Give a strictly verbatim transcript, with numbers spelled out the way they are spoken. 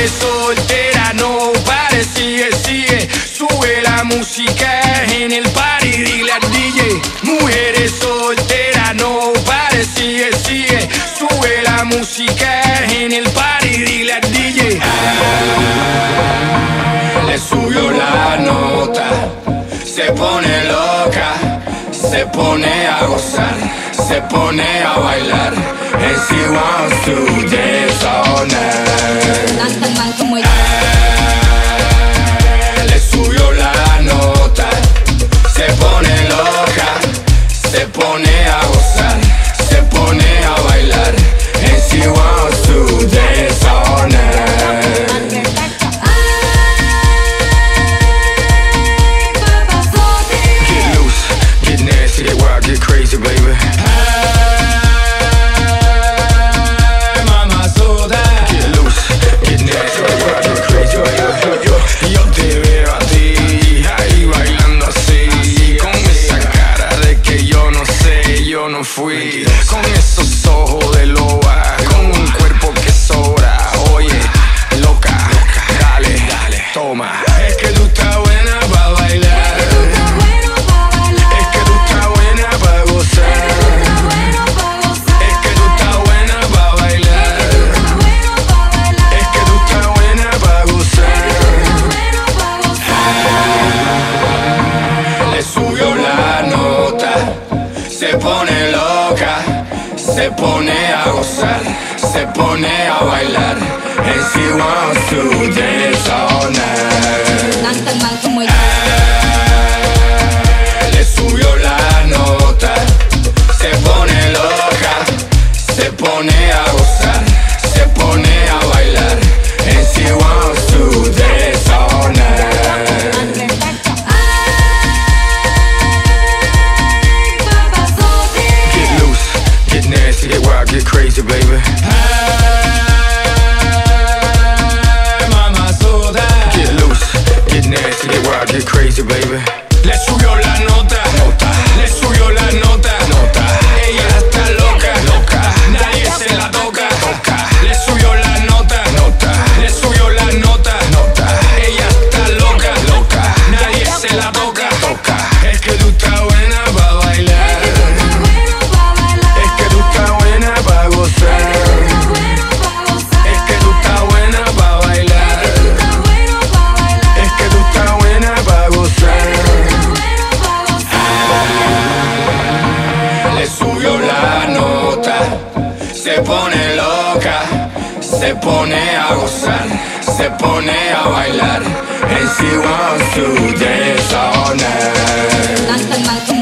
Mujeres soltera, no pare, sigue, sigue. Sube la música en el party, dile al D J. Mujeres soltera, no pare, sigue, sigue. Sube la música en el party, dile al D J. Ah, le subió la nota, se pone loca, se pone a gozar, se pone a bailar. And she wants to dance all night. Ah, le subió la nota, se pone loca, se pone a gozar, se pone a bailar. And she wants to dance all night. Get loose, get nasty, get wild, get crazy, baby. Yo te veo a ti, ahí bailando así, con esa cara de que yo no sé, yo no fui, con esos ojos de loba, con un cuerpo que sobra. Oye, loca, dale, dale, toma. Es que tú estás buena pa' bailar, es que tú estás buena pa' gozar, es que tú estás buena pa' bailar, es que tú estás buena pa' gozar. Le subió la nota, se pone loca, se pone a gozar, se pone a bailar. And she wants to dance all night. Ah, le subió la nota, se pone loca, se pone a gozar, se pone a bailar. And she wants to dance all night. Get wild, get crazy, baby. Ay, Mamasota. Get loose, get nasty, get wild, get crazy, baby. Le subió la nota, nota. Le subió la nota, nota. Ella está loca, loca. Nadie se la toca, toca. Le subió la nota, nota. Le subió la nota, nota. Ella está loca, loca. Nadie se la toca, toca. Es que tú estás buena pa' bailar. Es que tú estás buena pa' bailar, es que tú estás buena pa' gozar. Ah, le subió la nota, se pone loca, se pone a gozar, se pone a bailar. And she wants to dance all night.